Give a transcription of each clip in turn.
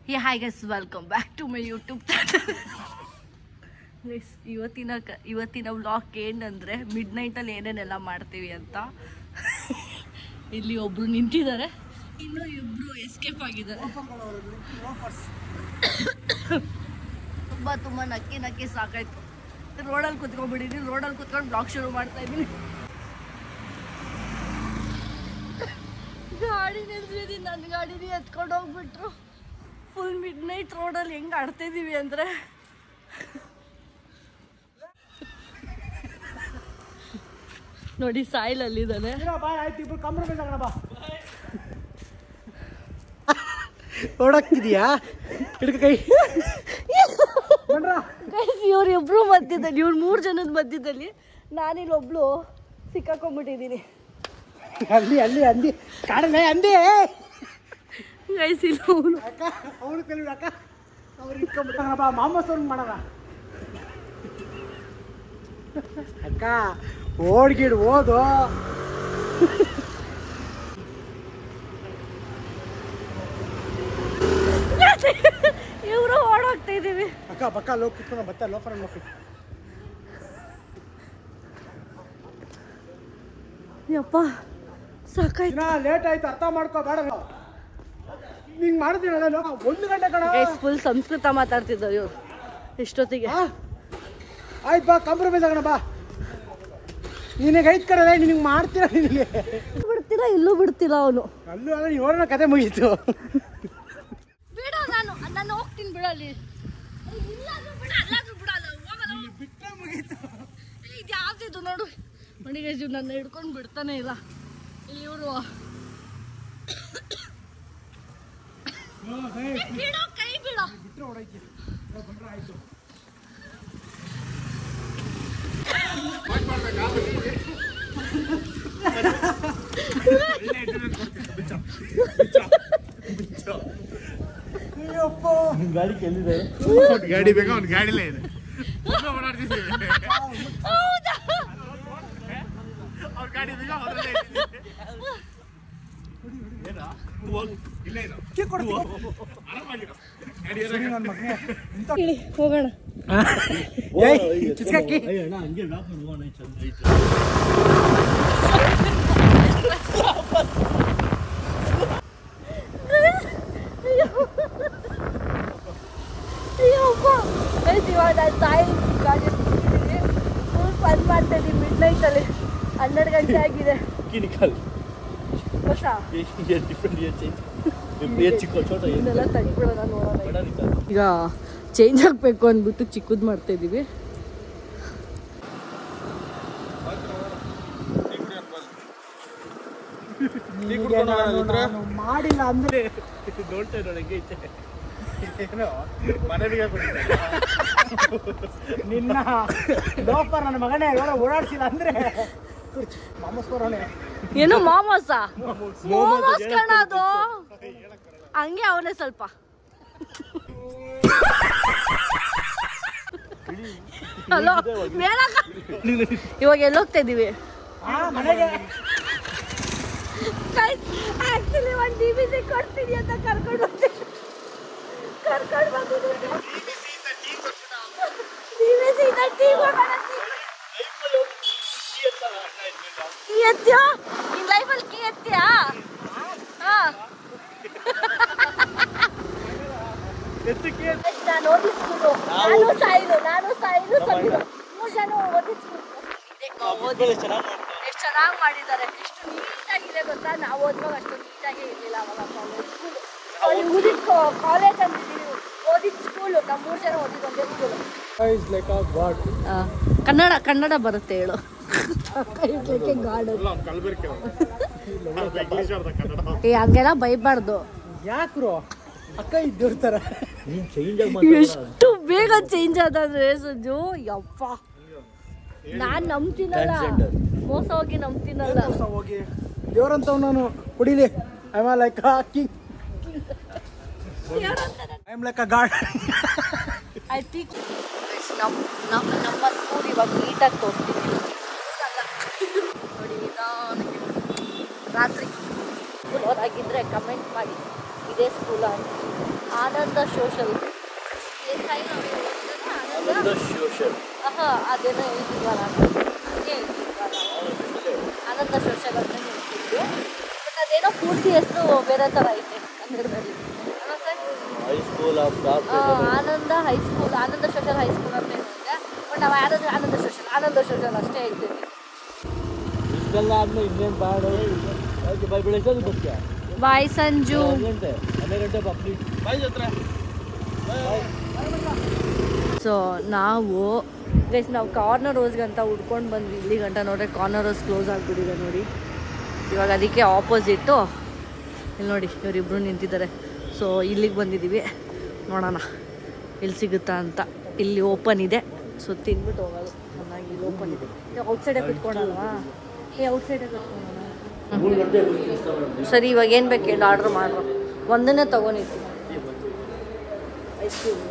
Hi guys, welcome back to my YouTube channel. Guys, ಇವತ್ತಿನ vlog ಏನಂದರೆ mid ನೈಟಲ್ಲಿ ಏನೇನೆಲ್ಲ ಮಾಡ್ತೀವಿ ಅಂತ. ಇಲ್ಲಿ ಒಬ್ರು ನಿಂತಿದ್ದಾರೆ, ಇನ್ನೂ ಇಬ್ಬರು ಎಸ್ಕೇಪ್ ಆಗಿದ್ದಾರೆ. ತುಂಬ ನಕ್ಕಿ ಸಾಕಾಯ್ತು. ರೋಡಲ್ಲಿ ಕುತ್ಕೊಂಡ್ಬಿಟ್ಟಿದ್ದೀನಿ. ರೋಡಲ್ಲಿ ಕುತ್ಕೊಂಡು ಬ್ಲಾಗ್ ಶುರು ಮಾಡ್ತಾ ಇದ್ದೀನಿ. ಗಾಡಿ ನಿಲ್ಸಿದ್ದೀನಿ, ನನ್ನ ಗಾಡಿನೇ ಎತ್ಕೊಂಡು ಹೋಗ್ಬಿಟ್ರು. ಫುಲ್ ಮಿಡ್ ನೈಟ್ ರೋಡಲ್ಲಿ ಹೆಂಗೆ ಆಡ್ತಿದ್ದೀವಿ ಅಂದರೆ ನೋಡಿ, ಸಾಯಿಲ್ ಅಲ್ಲಿದ್ದಾನೆ. ಓಡಾಕ್ತಿದ್ಯಾ? ಕೈ ಇವ್ರಿಬ್ರು ಮಧ್ಯದಲ್ಲಿ, ಇವ್ರು 3 ಜನದ ಮಧ್ಯದಲ್ಲಿ ನಾನಿಲ್ಲಿ ಒಬ್ಳು ಸಿಕ್ಕಾಕೊಂಡ್ಬಿಟ್ಟಿದ್ದೀನಿ. ಅಲ್ಲಿ ಅಲ್ಲಿ ಅಂದಿ ಕಾಡಲ್ಲ ಅಂದಿ ಗೈಸ್, ಇಲ್ಲ ಅವನು ಕಲಿ ಅಕ್ಕ ಅವ್ರು ಇಟ್ಕೊಂಡ್ಬಿಟ್ಟಾರಪ್ಪ. ಮಾಮೂಸವ್ರು ಮಾಡಲ್ಲ ಅಕ್ಕ. ಓಡ್ಗಿಡ್ ಓದು. ಇವರು ಓಡೋಗ್ತಾ ಇದೀವಿ. ಅಕ್ಕ ಪಕ್ಕ ಲೋಕ್ ಕುತ್ಕೊಂಡು ಬತ್ತ ಲೋಫರ್ ನೋಡ್ರಿ. ಯಪ್ಪ ಸಾಕಾಯ್ತು. ಲೇಟ್ ಆಯ್ತು, ಅರ್ಥ ಮಾಡ್ಕೋ. ಬೇಡ ಹಿಂಗ್ ಮಾಡಿದ್ವಿ 1 ಗಂಟೆ ಕಣ. ಫುಲ್ ಸಂಸ್ಕೃತ ಮಾತಾಡ್ತಿದ್ದವು ಇವ್ರು ಇಷ್ಟೊತ್ತಿಗೆ. ಆಯ್ತು ಬಾ, ಕಾಂಪ್ರಮೈಸ್ ಆಗೋಣ ಬಾ. ನಿನಗೆ ಐತ್ ಕಡೆ ನಿನಗೆ ಮಾಡ್ತೀರ. ನಿನಗೆ ಬಿಡ್ತಿಲ್ಲ, ಇಲ್ಲೂ ಬಿಡ್ತಿಲ್ಲ ಅವನು. ಅಲ್ಲೂ ಅಂದ್ರೆ ನೋಡೋಣ, ಕತೆ ಮುಗೀತು. ಬಿಡ, ನಾನು ಹೋಗ್ತೀನಿ ಬಿಡಲ್ಲಿ. ಬಿಟ್ಟರೆ ಮುಗೀತು. ಇದು ಯಾವ್ದಿದ್ದು ನೋಡು. ಮಣಿಗೆ ನನ್ನ ಹಿಡ್ಕೊಂಡು ಬಿಡ್ತಾನೆ ಇಲ್ಲ. ಇಲ್ಲಿ ಇವರು ಕೈ ಬಿಡ. ಬಿಟ್ಟರೆ ಹೊಡೈತಿ ಬಂದ್ರೆ ಆಯ್ತು. ಗಾಡಿ ಕೆಲ್ಲಿದೆ. ಗಾಡಿ ಬೇಕಾ? ಒಂದು ಗಾಡಿಲೇ ಇದೆ. ಅವ್ರ ಗಾಡಿ ಬೇಕಾ? ಹೋಗೋಣ. ಇವಾಗ ನಾನು ಸಾಯಿಲ್ ಗಾಡಿ ಫುಲ್ ಫನ್ ಮಾಡ್ತಾ ಇದ್ದೀವಿ. ಮಿಡ್ ನೈಟಲ್ಲಿ 12 ಗಂಟೆ ಆಗಿದೆ. ಈಗ ಚೇಂಜ್ ಆಗ್ಬೇಕು ಅಂದ್ಬಿಟ್ಟು ಚಿಕ್ಕದ್ ಮಾಡ್ತಾ ಇದೀವಿ. ಮಾಡಿಲ್ಲ ಅಂದ್ರೆ ನಿನ್ನ ಲೋಪರ್ ನನ್ನ ಮಗನೇ ಓಡಾಡ್ಸಿಲ್ಲ ಅಂದ್ರೆ ಏನು ಮಾಮೋಸ ಮೋಮೋಸ್ ಕಾಣೋದು ಹಂಗೆ ಅವನೇ ಸ್ವಲ್ಪ. ಹಲೋ, ಇವಾಗ ಎಲ್ಲೋಗ್ತಾ ಇದೀವಿ? ಆಕ್ಚುಲಿ ಒಂದು DBC ಕೊಡ್ತೀನಿ ಅಂತ ಕರ್ಕೊಂಡು ಬಂದಿದ್ದೀನಿ. ಎತ್ತೀಯಾ? ನಿನ್ ಲೈಫಲ್ಲಿ ಕೀ ಎತ್ತೀಯಾ? ನಾನು ಓದಿ ಸ್ಕೂಲು, ನಾನು ಸಾಯಿಲು ಸಂಗೀತ 3 ಜನ ಓದಿ ಸ್ಕೂಲ್. ಎಷ್ಟು ಚೆನ್ನಾಗಿ ಮಾಡಿದ್ದಾರೆ, ಎಷ್ಟು ನೀಟಾಗಿದೆ ಗೊತ್ತಾ. ನಾವು ಓದುವಾಗ ಅಷ್ಟು ನೀಟಾಗಿ ಇರಲಿಲ್ಲ ಅವಾಗ. ಕಾಲೇಜ್ ಸ್ಕೂಲು, ಕಾಲೇಜ್ ಅಂತಿದ್ದೀವಿ, ಓದಿದ ಸ್ಕೂಲು. ನಾವು 3 ಜನ ಓದಿದ್ದು ಒಂದೇ ಸ್ಕೂಲು. ಕನ್ನಡ ಬರುತ್ತೆ ಹೇಳು. ಹಂಗೆಲ್ಲ ಬೈಬಾರ್ದು. ಯಾಕ್ರು ಅಕ್ಕ ಇದ್ದಿರ್ತಾರ. ಎಷ್ಟು ಬೇಗ ಚೇಂಜ್ ಆದ್ರೆ ಸಂಜು. ಯಪ್ಪ, ನಾನ್ ನಂಬ್ತೀನಲ್ಲ, ಮೋಸ ಹೋಗಿ ನಂಬ್ತೀನಲ್ಲ. ಹೋಗಿ ದೇವ್ರಂತವ್ ನಾನು ಕುಡಿಲಿ. I am like a king. I am like a god. I think ನಮ್ಮ ಸ್ಕೂಲ್ ಇವಾಗ ನೀಟಾಗಿ ತೋರಿಸ್ತೀವಿ ನೋಡಿ. ನಿಧಾನಕ್ಕೆ ರಾತ್ರಿ ಸ್ಕೂಲ್ ಅವರಾಗಿದ್ದರೆ ಕಮೆಂಟ್ ಮಾಡಿ ಇದೇ ಸ್ಕೂಲ ಅಂತ. ಆನಂದ ಸೋಷಲ್ ಅದೇನೋ ಹೇಳ್ತಿದ್ವಲ್ಲ ಹಂಗೆ ಹೇಳ್ತಿದ್ವಲ್ಲ ಆನಂದ ಸೋಷಲ್ ಅಂತ ಹೇಳ್ತಿದ್ವಿ. ಬಟ್ ಅದೇನೋ ಪೂರ್ತಿ ಹೆಸರು ಬೇರೆ ಥರ ಐತೆ ಕನ್ನಡದಲ್ಲಿ. Ananda high school, Ananda social high school ಅಂತ ಹೇಳಿದೆ. ಬಟ್ ನಾವು ಆನಂದ ಸೋಷಲ್ ಅಷ್ಟೇ ಹೇಳ್ತೀವಿ. ಬಾಯ್ ಸಂಜು. ಸೊ ನಾವು ಕಾರ್ನರ್ ರೋಸ್ಗೆ ಅಂತ ಹುಡ್ಕೊಂಡು ಬಂದ್ವಿ. ಇಲ್ಲಿ ಗಂಟ ನೋಡ್ರೆ ಕಾರ್ನರ್ ರೋಸ್ ಕ್ಲೋಸ್ ಆಗಿಬಿಟ್ಟಿದೆ ನೋಡಿ. ಇವಾಗ ಅದಕ್ಕೆ ಆಪೋಸಿಟ್ಟು ಇಲ್ಲಿ ನೋಡಿ ಇವರಿಬ್ರು ನಿಂತಿದ್ದಾರೆ. ಸೊ ಇಲ್ಲಿಗೆ ಬಂದಿದ್ದೀವಿ, ನೋಡೋಣ ಇಲ್ಲಿ ಸಿಗುತ್ತಾ ಅಂತ. ಇಲ್ಲಿ ಓಪನ್ ಇದೆ, ಸೊ ತಿನ್ಬಿಟ್ಟು ಹೋಗೋದು. ಚೆನ್ನಾಗಿ ಇಲ್ಲಿ ಓಪನ್ ಇದೆ. ಔಟ್ಸೈಡೇ ಕುತ್ಕೊಳಲ್ವಾ? ಔಟ್ಸೈಡೇ ಕುತ್ಕೊಳ್ಳೋಣ. ಸರಿ, ಇವಾಗ ಏನು ಬೇಕು ಹೇಳಿ ಆರ್ಡ್ರ್ ಮಾಡ್ರು. ಒಂದನ್ನೇ ತೊಗೊಂಡಿದ್ದೀನಿ ಐಸ್ ಕ್ರೀಮ್.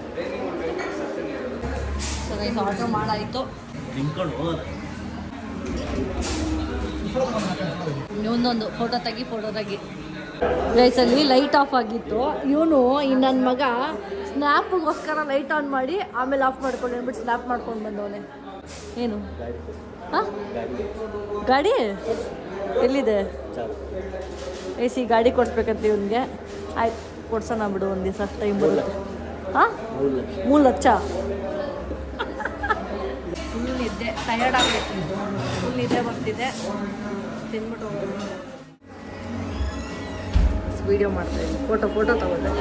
ಸರಿ, ಆರ್ಡ್ರ್ ಮಾಡಾಯಿತು. ಒಂದೊಂದು ಫೋಟೋ ತೆಗಿ. ಗೈಸಲ್ಲಿ ಲೈಟ್ ಆಫ್ ಆಗಿತ್ತು. ಇವನು ನನ್ನ ಮಗ ಸ್ನ್ಯಾಪ್ಗೋಸ್ಕರ ಲೈಟ್ ಆನ್ ಮಾಡಿ ಆಮೇಲೆ ಆಫ್ ಮಾಡ್ಕೊಂಡು ಅಂದ್ಬಿಟ್ಟು ಸ್ನ್ಯಾಪ್ ಮಾಡ್ಕೊಂಡು ಬಂದವನೇ. ಏನು ಹಾಂ ಗಾಡಿ ಎಲ್ಲಿದೆ? AC ಗಾಡಿ ಕೊಡ್ಸ್ಬೇಕಂತ ಇವನಿಗೆ. ಆಯ್ತು, ಕೊಡ್ಸೋಣ ಬಿಡು, ಒಂದು ದಿವಸ ಟೈಮ್ ಬರುತ್ತೆ. ಹಾಂ 3 ಲಕ್ಷ. ಫುಲ್ ನಿದ್ದೆ, ಟಯರ್ಡ್ ಆಗಬೇಕು. ಫುಲ್ ನಿದ್ದೆ ಬರ್ತಿದೆ. ತಿನ್ಬಿಟ್ಟು ಹೋಗೋದು. ವಿಡಿಯೋ ಮಾಡ್ತಾಯಿದ್ದೀನಿ, ಫೋಟೋ ತಗೊಂಡೆ.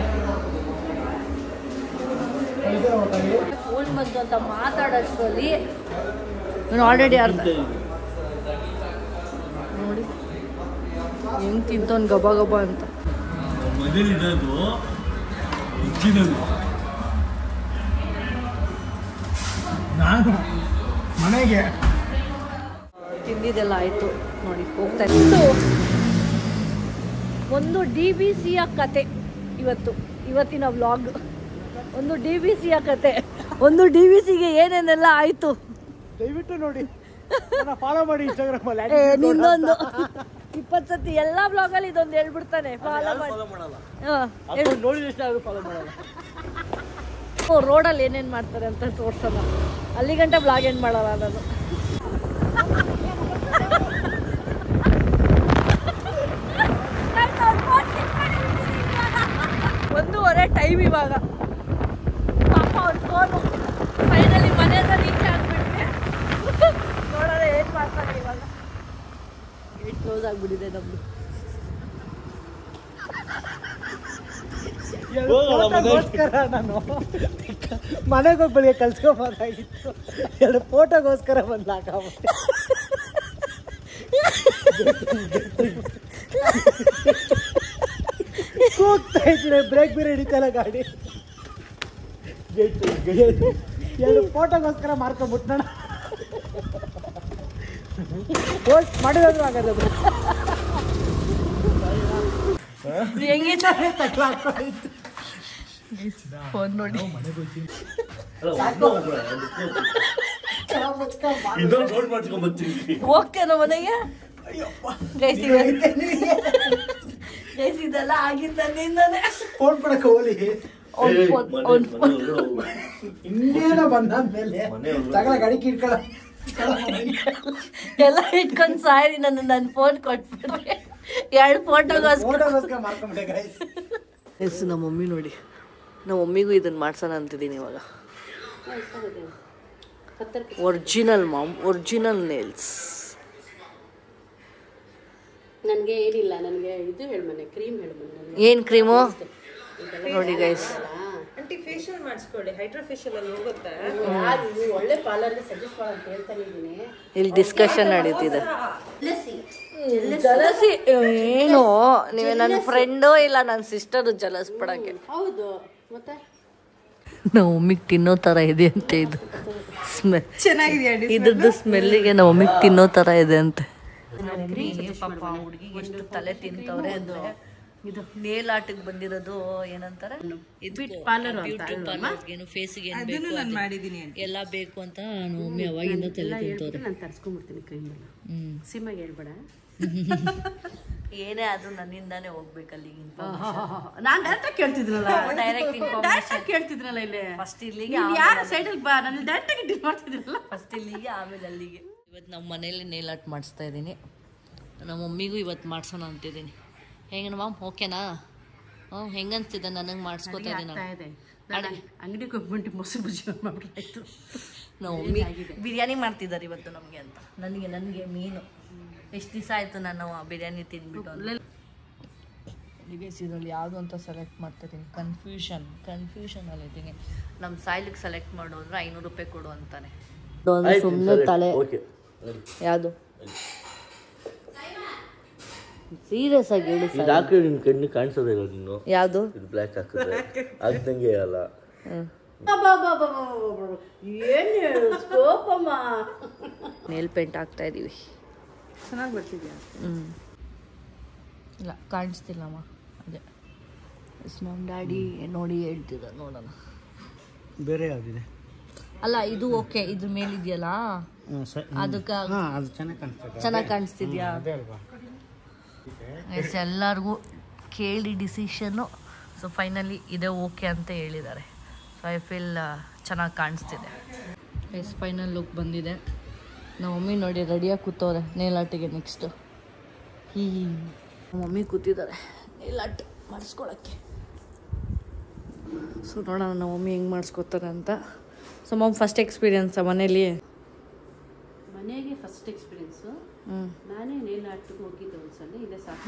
ಫೋನ್ ಬಂತು ಅಂತ ಮಾತಾಡೋಷ್ಟರಲ್ಲಿ ನಾನು ಆಲ್ರೆಡಿ ಅರ್ಧ ನೋಡಿ ಹೆಂಗೆ ತಿಂತವ್ನು ಗಬ ಅಂತ. ನಾನು ಮನೆಗೆ ತಿಂದಿದ್ದೆಲ್ಲ ಆಯಿತು ನೋಡಿ, ಹೋಗ್ತಾ ಒಂದು DBCಯ ಕತೆ. ಇವತ್ತಿನ ವ್ಲಾಗ್ ಒಂದು DBCಯ ಕತೆ. ಒಂದು DBCಗೆ ಏನೇನೆಲ್ಲ ಆಯಿತು ದಯವಿಟ್ಟು ನೋಡಿ, ಫಾಲೋ ಮಾಡಿ Instagram ಅಲ್ಲಿ. ನಿನ್ನೊಂದು 20 ಸತಿ ಎಲ್ಲ ಬ್ಲಾಗಲ್ಲಿ ಇದೊಂದು ಹೇಳ್ಬಿಡ್ತಾನೆ, ಫಾಲೋ ಮಾಡಿ. ರೋಡಲ್ಲಿ ಏನೇನು ಮಾಡ್ತಾರೆ ಅಂತ ತೋರ್ಸೋಣ. ಅಲ್ಲಿ ಗಂಟ ಬ್ಲಾಗ್ ಏನು ಮಾಡಲ್ಲ ನಾನು. 1:15 ಟೈಮ್ ಇವಾಗ. ಪಾಪ ಅವ್ರ ಫೋನು ಫೈನಲಿ ಮನೆ ಹತ್ರ ರೀಚ್ ಆಗ್ಬಿಟ್ಟಿದೆ. ನೋಡೋಣ ಏನು ಮಾಡ್ತಾರೆ ಇವಾಗ. ಗೇಟ್ ಕ್ಲೋಸ್ ಆಗಿಬಿಟ್ಟಿದೆ ನಮ್ಮದು. ನಾನು ಮನೆಗೆ ಹೋಗಿ ಬೆಳಿಗ್ಗೆ ಕಲ್ಸ್ಕೊಬೋದಾಗಿತ್ತು. 2 ಫೋಟೋಗೋಸ್ಕರ ಬಂದಾಕಾಗ್ಬಿಟ್ಟೆ. ಹೋಗ್ತಾ ಇದ್ದೀನಿ, ಬ್ರೇಕ್ ಬೇರೆ ಹಿಡಿತಲ್ಲ ಗಾಡಿ. 2 ಫೋಟೋಗೋಸ್ಕರ ಮಾರ್ಕೊಂಡ್ಬಿಟ್ಟಣ. ಪೋಸ್ಟ್ ಮಾಡಿದ್ರು ಆಗಲ್ಲ. ಫೋನ್ ನೋಡಿ ಹೋಗ್ತೇನೋ ಮನೆಗೆ. ಇದೆಲ್ಲ ಆಗಿದ್ದಾನೆ. ಫೋನ್ ಕೊಡಕ್ಕೆ ಹೋಲಿ ಇನ್ನೇನೋ ಬಂದಾದ್ಮೇಲೆ ಅಡಿಕೆ ಇಟ್ಕೊಳ್ಳ ಎಲ್ಲ ಇಟ್ಕೊಂಡು ಸಾರಿ. ನನ್ನ ಫೋನ್ ಕೊಟ್ಬಿಟ್ರೆ 2 ಫೋಟೋಗೋಸ್ಕರ ಮಾಡ್ಕೊಂಡ್ಬಿಟ್ಟೆ ಗೈಸ್. ಎಸ್ ನಮ್ಮ ಮಮ್ಮಿ ನೋಡಿ, ನಮ್ಮ ಮಮ್ಮಿಗೂ ಇದನ್ನು ಮಾಡ್ಸೋಣ ಅಂತಿದ್ದೀನಿ ಇವಾಗ. Original original nails. ನನಗೆ ಏನಿಲ್ಲ, ನನಗೆ ಇದು ಹೇಳ್ಮನೆ, ಕ್ರೀಮ್ ಹೇಳ್ಮನೆ. ಏನು ಕ್ರೀಮು ನೋಡಿ ಗೈಸ್. ಆಂಟಿ ಫೇಶಿಯಲ್ ಮಾಡಿಸ್ಕೊಳ್ಳಿ, ಹೈಡ್ರಾ ಫೇಶಿಯಲ್ ಅಲ್ಲಿ ಹೋಗುತ್ತೆ. ಯಾರು ಒಳ್ಳೆ ಪಾರ್ಲರ್ಗೆ ಸಜೆಸ್ಟ್ ಮಾಡಿ ಅಂತ ಹೇಳ್ತಾ ಇದ್ದೀನಿ. ಇಲ್ಲಿ ಡಿಸ್ಕಷನ್ ನಡೀತಿದೆ. ಜಲಸಿ ಏನು? ನೀವೇ ನನ್ನ ಫ್ರೆಂಡು ಇಲ್ಲ ನನ್ನ ಸಿಸ್ಟರು ಜಲಸ್ ಪಡಕ್ಕೆ. ಹೌದು, ಮತ್ತೆ ನಮ್ಮ ಮಮ್ಮಿಗೆ ತಿನ್ನೋ ಥರ ಇದೆ ಅಂತೆ ಇದು ಸ್ಮೆಲ್. ಚೆನ್ನಾಗಿದೆಯಾ? ಇದ್ರದ್ದು ಸ್ಮೆಲ್ಲಿಗೆ ನಮ್ಮ ಮಮ್ಮಿಗೆ ತಿನ್ನೋ ಥರ ಇದೆ ಅಂತೆ. ಪಾಪ ಹುಡುಗಿಗೆ ಎಷ್ಟು ತಲೆ ತಿಂತವ್ರೆ ಅಂದ್ರೆ, ಇದು ನೇಲ್ ಆರ್ಟ್ಗೆ ಬಂದಿರೋದು ಏನಂತಾರೆ, ಪಾರ್ಲರ್ಗೇನು ಫೇಸ್ಗೆ ಏನು ಬೇಕು ಎಲ್ಲ ಬೇಕು ಅಂತ ನಮ್ಮ ಮಮ್ಮಿ ಅವಾಗಿಂದ ತಲೆ ತಿಂತವ್ರೆ. ನಾನು ತರಿಸ್ಕೊಂಡ್ಬಿಡ್ತೀನಿ ಕ್ರೀಮ್ ಎಲ್ಲ. ಸಿಮ್ಮಗೆ ಹೇಳ್ಬೇಡ. ಏನೇ ಆದ್ರೂ ನನ್ನಿಂದಾನೇ ಹೋಗ್ಬೇಕಲ್ಲಿ ನಾನು ಡೈರೆಕ್ಟ್ ಕೇಳ್ತಿದ್ರಲ್ಲ ಡೈರೆಕ್ಟ್ ಕೇಳ್ತಿದ್ರಲ್ಲ ಇಲ್ಲಿ ಫಸ್ಟ್ ಇಲ್ಲಿಗೆ ಯಾರು ಸೈಡಲ್ಲಿ ಬಾ ನಾನು ಡೈರೆಕ್ಟಾಗಿ ಡೀಲ್ ಮಾಡ್ತಿದ್ರಲ್ಲ ಫಸ್ಟ್ ಇಲ್ಲಿಗೆ ಆಮೇಲೆ ಅಲ್ಲಿಗೆ. ಇವತ್ತು ನಮ್ಮ ಮನೇಲಿ ನೇಲ್ ಆರ್ಟ್ ಮಾಡಿಸ್ತಾ ಇದ್ದೀನಿ. ನಮ್ಮ ಮಮ್ಮಿಗೂ ಇವತ್ತು ಮಾಡ್ಸೋಣ ಅಂತಿದ್ದೀನಿ. ಹೆಂಗ ಮಾಮ್ ಓಕೆನಾ? ಹೆಂಗೆ ಅನ್ಸ್ತಿದೆ ನನಗೆ ಮಾಡಿಸ್ಕೊತಾ ಇದ್ದೀನಿ. ಅಂಗಡಿಗೆ ಹೋಗ್ಬಿಟ್ಟು ಮೊಸರು ಬಜ್ಜಿ ಮಾಡ್ಬಿಟ್ಟಾಯ್ತು. ನಾವು ಮಮ್ಮಿ ಬಿರಿಯಾನಿ ಮಾಡ್ತಿದ್ದಾರೆ ಇವತ್ತು ನಮಗೆ ಅಂತ. ನನಗೆ ಮೀನು ಎಷ್ಟು ದಿವಸ ಆಯಿತು ನಾನು ಬಿರಿಯಾನಿ ತಿಂದ್ಬಿಟ್ಟು. ಇದರಲ್ಲಿ ಯಾವುದು ಅಂತ ಸೆಲೆಕ್ಟ್ ಮಾಡ್ತಿದ್ದೀನಿ. ಕನ್ಫ್ಯೂಷನಲ್ಲಿದ್ದೀನಿ. ನಮ್ಮ ಸಾಯಿಲಿಗೆ ಸೆಲೆಕ್ಟ್ ಮಾಡೋದ್ರೆ 500 ರೂಪಾಯಿ ಕೊಡು ಅಂತಾನೆ. ಸುಮ್ಮನೆ ತಲೆ ಯಾವುದು ಸೀರಿಯಸ್ ಆಗಿ ಹೇಳಿ. ಕಣ್ಣು ಕಾಣಿಸೋದಿಲ್ಲ ನೀನು. ಯಾವುದು ಇದು ಬ್ಲ್ಯಾಕ್ ಹಾಕಿದ್ರೆ ಆಗ್ದಂಗೆ ಅಲ್ಲ. ಏನು ಸ್ಕೋಪಮ್ಮ. ನೇಲ್ ಪೇಂಟ್ ಹಾಕ್ತಾ ಇದೀವಿ. ಚೆನ್ನಾಗಿ ಬರ್ತಿದ್ಯಾ? ಇಲ್ಲ ಕಾಣಿಸ್ತಿಲ್ಲಮ್ಮ. ಅದೇ ನಮ್ಮ ಡ್ಯಾಡಿ ನೋಡಿ ಹೇಳ್ತಿದ್ದ ನೋಡೋಣ. ಬೇರೆ ಯಾವುದಿದೆ? ಅಲ್ಲ ಇದು ಓಕೆ, ಇದ್ರ ಮೇಲಿದೆಯಲ್ಲ ಅದಕ್ಕೆ ಅದು ಚೆನ್ನಾಗಿ ಕಾಣಿಸ್ತಿದ್ಯಾ? ಎಲ್ಲರಿಗೂ ಕೇಳಿ ಡಿಸಿಷನ್ನು. ಸೊ ಫೈನಲಿ ಇದೇ ಓಕೆ ಅಂತ ಹೇಳಿದ್ದಾರೆ. ಸೊ ಐ ಫೀಲ್ ಚೆನ್ನಾಗಿ ಕಾಣಿಸ್ತಿದೆ. ಫೈನಲ್ ಲುಕ್ ಬಂದಿದೆ. ನಮ್ಮ ಮಮ್ಮಿ ನೋಡಿ ರೆಡಿಯಾಗಿ ಕೂತವ್ರೆ ನೇಲ್ ಆರ್ಟಿಗೆ. ನೆಕ್ಸ್ಟು ನಮ್ಮ ಮಮ್ಮಿ ಕೂತಿದ್ದಾರೆ ನೇಲ್ ಆರ್ಟ್ ಮಾಡಿಸ್ಕೊಳಕ್ಕೆ. ಸೊ ನೋಡೋಣ ನಮ್ಮ ಮಮ್ಮಿ ಹೆಂಗೆ ಮಾಡಿಸ್ಕೊತಾರೆ ಅಂತ. ಸೊ ಮಮ್ಮ ಫಸ್ಟ್ ಎಕ್ಸ್ಪೀರಿಯನ್ಸ್ ಮನೇಲಿ? ಮನೆಗೆ ಫಸ್ಟ್ ಎಕ್ಸ್ಪೀರಿಯನ್ಸು. ನಾನೇ ನೇಲ್ ಆರ್ಟ್ಗೆ ಹೋಗಿದ್ದೆ ಒಂದ್ಸಲ. ಇಲ್ಲೇ ಸಾಕು.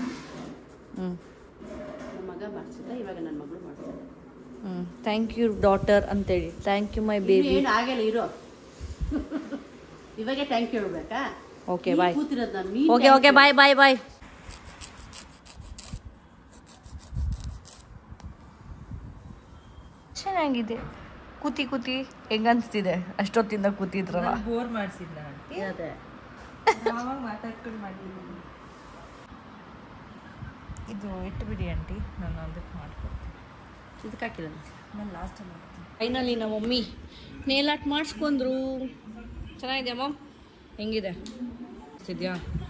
ನಮ್ಮ ಮಗ ಮಾಡಿಸಿದ್ದ, ಇವಾಗ ನನ್ನ ಮಗಳು ಮಾಡ್ತಾರೆ. ಥ್ಯಾಂಕ್ ಯು ಡಾಟರ್ ಅಂತೇಳಿ. Thank you my baby. ಏನು ಆಗಲ್ಲ ಇರೋ. ಇವಾಗ ಥ್ಯಾಂಕ್ ಯು ಹೇಳ್ಬೇಕಾ? Okay bye. ಕೂತಿರೋದು ನಾನು. Okay okay bye bye bye. ಚೆನ್ನಾಗಿದೆ. ಕೂತಿ ಹೆಂಗ ಅನ್ಸ್ತಿದೆ? ಅಷ್ಟೊತ್ತಿಂದ ಕೂತಿದ್ರಲ್ಲ. ಬೋರ್ ಮಾಡಿಸಿದ್ನ ಅದೇ ಮಾತಾಡ್ಕೊಂಡು ಮಾಡಿದ್ದೀನಿ. ಇದು ಇಟ್ಬಿಡಿ ಆಂಟಿ, ನಾನು ಅದಕ್ಕೆ ಮಾಡ್ಕೊಡ್ತೀನಿ. ಇದಕ್ಕೆ ಹಾಕಿಲ್ಲ ನಾನು ಲಾಸ್ಟಲ್ಲಿ ಮಾಡ್ತೀನಿ. ಫೈನಲಿ ನಮ್ಮ ಮಮ್ಮಿ ನೇಲ್ ಆರ್ಟ್ ಮಾಡಿಸ್ಕೊಂಡ್ರು. ಚೆನ್ನಾಗಿದೆ ಮಮ್? ಹೆಂಗಿದೆ? ಇದೆಯಾ?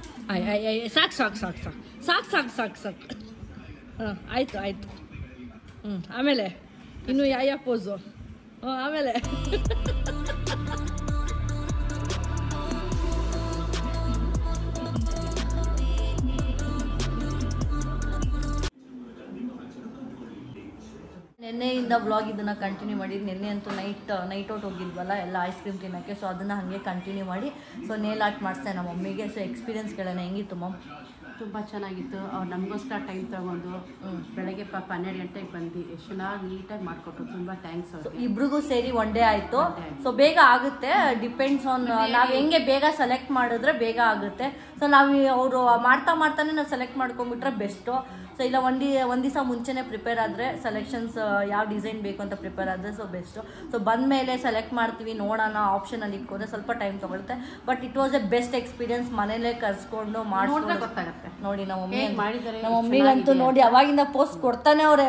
ಸಾಕು. ಹಾಂ ಆಯಿತು. ಆಮೇಲೆ ಇನ್ನು ಯಾವ ಪೋಸು? ಆಮೇಲೆ ನಿನ್ನೆಯಿಂದ ವ್ಲಾಗ್ ಇದನ್ನು ಕಂಟಿನ್ಯೂ ಮಾಡಿ. ನಿನ್ನೆ ಅಂತೂ ನೈಟ್ ಔಟ್ ಹೋಗಿದ್ವಲ್ಲ ಎಲ್ಲ ಐಸ್ ಕ್ರೀಮ್ ತಿನ್ನೋಕ್ಕೆ. ಸೊ ಅದನ್ನು ಹಾಗೆ ಕಂಟಿನ್ಯೂ ಮಾಡಿ ಸೊ ನೇಲ್ ಆರ್ಟ್ ಮಾಡಿಸ್ದೆ ನಮ್ಮ ಮಮ್ಮಿಗೆ. ಸೊ ಎಕ್ಸ್ಪೀರಿಯನ್ಸ್ಗಳನ್ನ ಹೆಂಗಿತ್ತು ಮಮ್? ತುಂಬ ಚೆನ್ನಾಗಿತ್ತು. ಅವ್ರು ನಮಗೋಸ್ಕರ ಟೈಮ್ ತೊಗೊಂಡು ಬೆಳಗ್ಗೆ ಪಾಪ 12 ಗಂಟೆಗೆ ಬಂದು ಎಷ್ಟು ಚೆನ್ನಾಗಿ ನೀಟಾಗಿ ಮಾಡಿಕೊಟ್ರು. ತುಂಬ ಥ್ಯಾಂಕ್ಸ್ ಅವ್ರಿಗೆ. ಇಬ್ರಿಗೂ ಸೇರಿ ಒನ್ ಡೇ ಆಯಿತು. ಸೊ ಬೇಗ ಆಗುತ್ತೆ. ಡಿಪೆಂಡ್ಸ್ ಆನ್ ನಾವು ಹೆಂಗೆ ಬೇಗ ಸೆಲೆಕ್ಟ್ ಮಾಡಿದ್ರೆ ಬೇಗ ಆಗುತ್ತೆ. ಸೊ ನಾವು ಅವರು ಮಾಡ್ತಾನೆ ನಾವು ಸೆಲೆಕ್ಟ್ ಮಾಡ್ಕೊಂಡ್ಬಿಟ್ರೆ ಬೆಸ್ಟು. ಸೊ ಇಲ್ಲ ಒಂದು ದಿವಸ ಮುಂಚೆನೇ ಪ್ರಿಪೇರ್ ಆದರೆ ಸೆಲೆಕ್ಷನ್ಸ್ ಯಾವ ಡಿಸೈನ್ ಬೇಕು ಅಂತ ಪ್ರಿಪೇರ್ ಆದರೆ ಸೊ ಬೆಸ್ಟು. ಸೊ ಬಂದಮೇಲೆ ಸೆಲೆಕ್ಟ್ ಮಾಡ್ತೀವಿ ನೋಡೋಣ ಆಪ್ಷನಲ್ಲಿ ಇಟ್ಕೊಂಡ್ರೆ ಸ್ವಲ್ಪ ಟೈಮ್ ತೊಗೊಳುತ್ತೆ. But it was a best experience. ಮನೇಲೇ ಕರ್ಸ್ಕೊಂಡು ಮಾಡಿದ್ರೆ ಗೊತ್ತಾಗುತ್ತೆ. ನೋಡಿ ನಮ್ಮ ಮಮ್ಮಿಗಂತೂ ನೋಡಿ ಅವಾಗಿಂದ ಪೋಸ್ಟ್ ಕೊಡ್ತಾನೆ ಅವರೇ.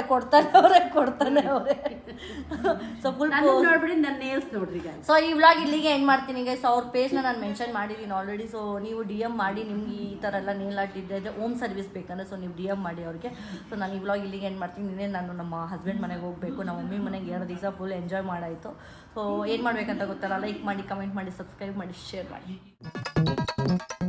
ಸೊ ಫುಲ್ ನೋಡ್ಬಿಡಿ ನನ್ನ ನೇಲ್ಸ್ ನೋಡ್ರಿ. ಸೊ ಈ ವ್ಲಾಗ್ ಇಲ್ಲಿಗೆ ಎಂಡ್ ಮಾಡ್ತೀನಿ ಗೈಸ್. ಅವ್ರ ಪೇಜ್ನ ನಾನು ಮೆನ್ಷನ್ ಮಾಡಿದ್ದೀನಿ ಆಲ್ರೆಡಿ. ಸೊ ನೀವು DM ಮಾಡಿ ನಿಮ್ಗೆ ಈ ಥರ ಎಲ್ಲ ನೇಲ್ ಆರ್ಟ್ ಇದ್ದರೆ ಹೋಮ್ ಸರ್ವಿಸ್ ಬೇಕಂದ್ರೆ ಸೊ ನೀವು DM ಮಾಡಿ ಅವ್ರಿಗೆ. ಸೊ ನಾನು ಈ ವ್ಲಾಗ್ ಇಲ್ಲಿಗೆ ಎಂಡ್ ಮಾಡ್ತೀನಿ. ನಿನ್ನೆ ನಾನು ನಮ್ಮ ಹಸ್ಬೆಂಡ್ ಮನೆಗೆ ಹೋಗಬೇಕು. ನಮ್ಮ ಮಮ್ಮಿ ಮನೆಗೆ 2 ದಿವಸ ಫುಲ್ ಎಂಜಾಯ್ ಮಾಡಾಯಿತು. ಸೊ ಏನು ಮಾಡಬೇಕಂತ ಗೊತ್ತಲ್ಲ. ಲೈಕ್ ಮಾಡಿ, ಕಮೆಂಟ್ ಮಾಡಿ, ಸಬ್ಸ್ಕ್ರೈಬ್ ಮಾಡಿ, ಶೇರ್ ಮಾಡಿ.